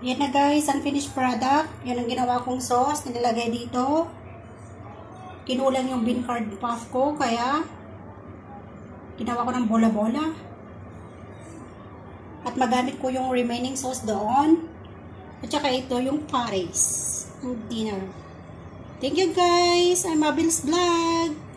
Yan na guys, unfinished product. Yan ang ginawa kong sauce. Nilagay dito. Kinulang yung beancurd puff ko. Kaya, ginawa ko ng bola-bola. At magamit ko yung remaining sauce doon. At saka ito yung pares. Ang dinner. Thank you guys. I'm Vlogz Vlog.